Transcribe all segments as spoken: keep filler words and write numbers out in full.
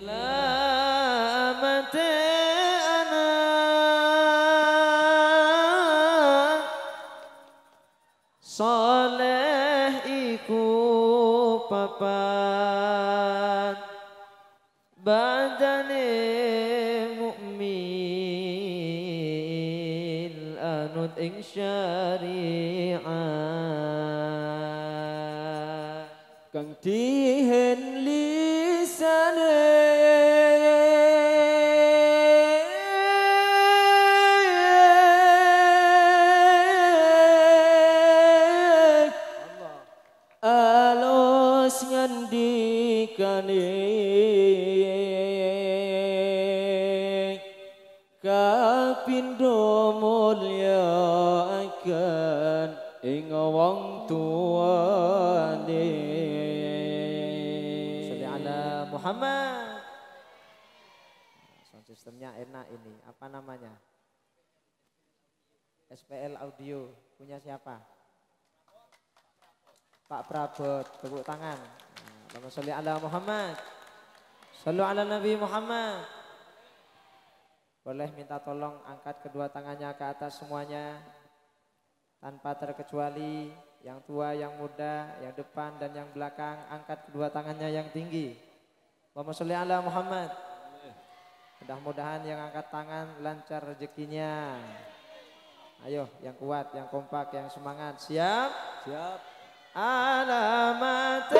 Selamat anak soleh iku papat badane mukmin anut ing syariat kang dihen lisane alus ngendikane kapindo mulya akan ing wong tuane Sholli ala Muhammad. Sound sistemnya enak ini. Apa namanya? S P L Audio punya siapa? Pak Prabot, tepuk tangan. Allahumma sholli ala Muhammad. Shallu ala Nabi Muhammad. Boleh minta tolong angkat kedua tangannya ke atas semuanya. Tanpa terkecuali yang tua, yang muda, yang depan dan yang belakang. Angkat kedua tangannya yang tinggi. Allahumma sholli ala Muhammad. Mudah-mudahan yang angkat tangan lancar rezekinya. Ayo yang kuat, yang kompak, yang semangat. Siap? Siap. Alamat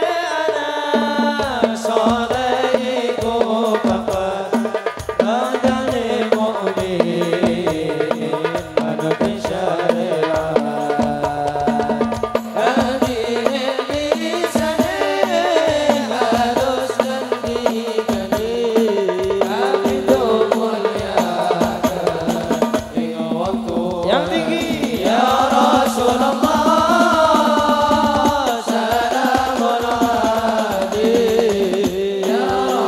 anak soleh iku papat badane mukmin anut syariat hadine lisane harus ngendikane kapindo mulya ing waktu yang tinggi ya Rasulullah. Ya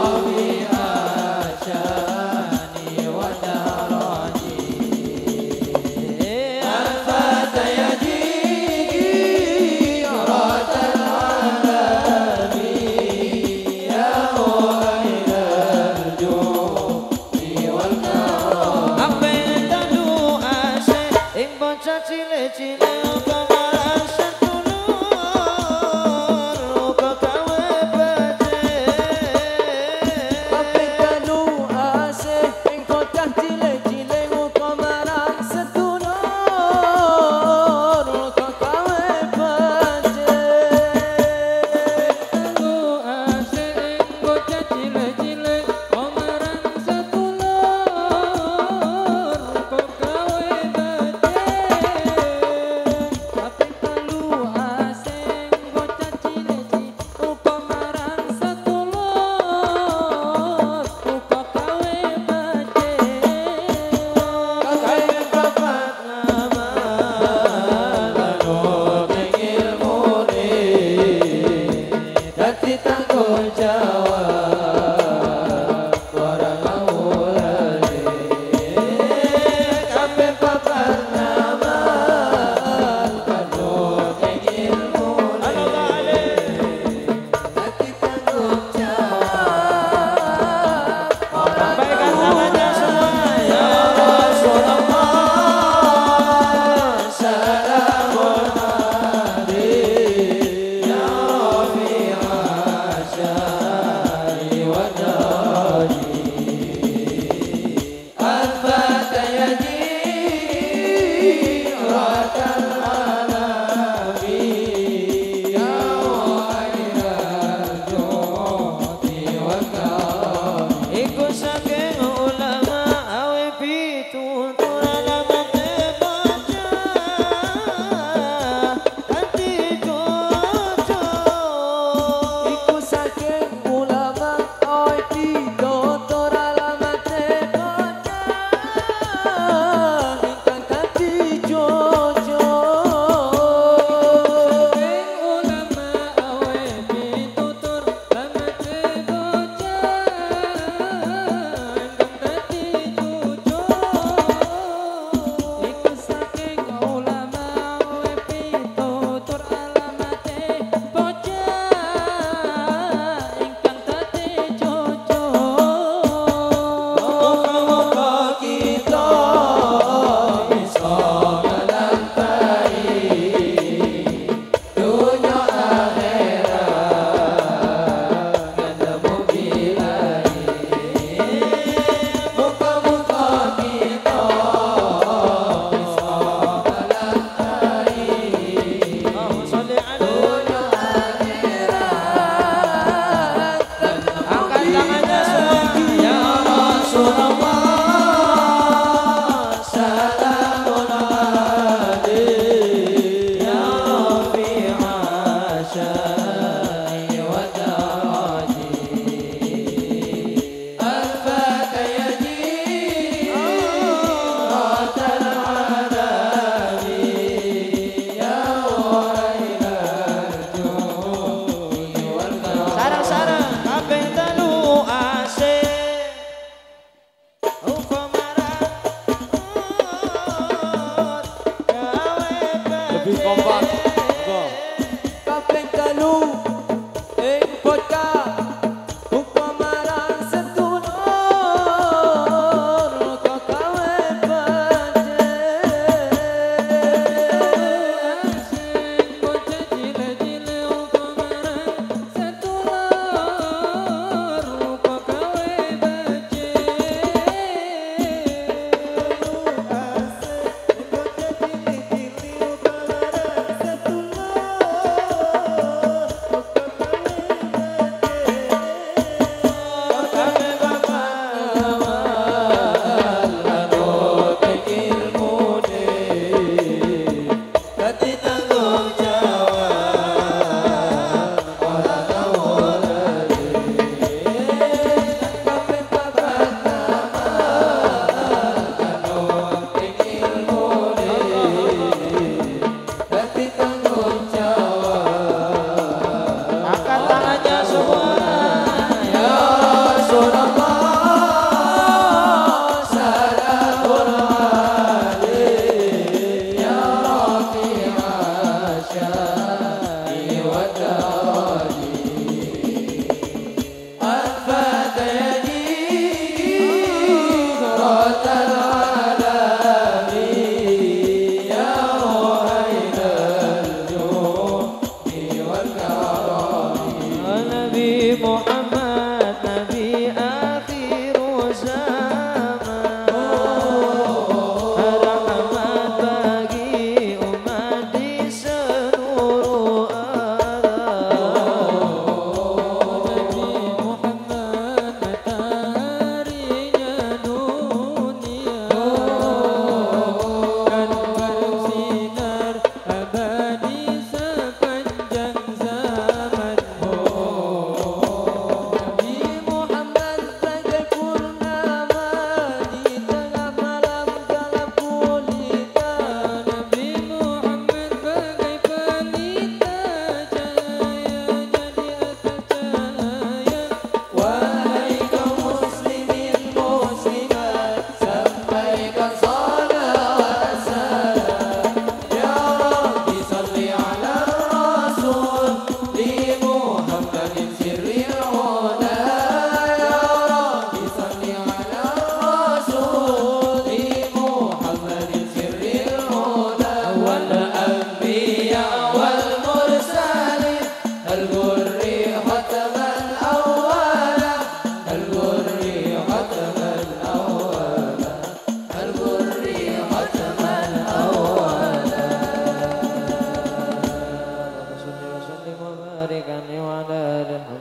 syarika li wa la ilaha